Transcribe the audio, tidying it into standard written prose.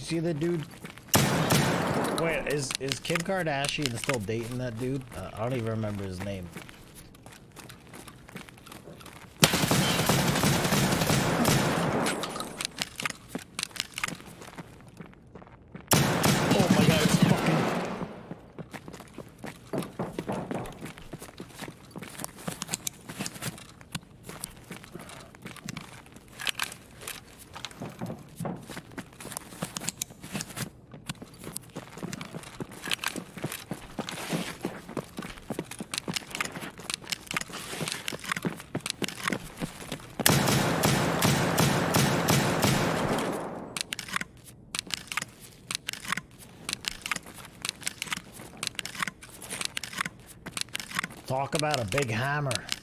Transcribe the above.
see the dude? Wait, is Kim Kardashian still dating that dude? I don't even remember his name. Oh my god, it's fucking... Talk about a big hammer.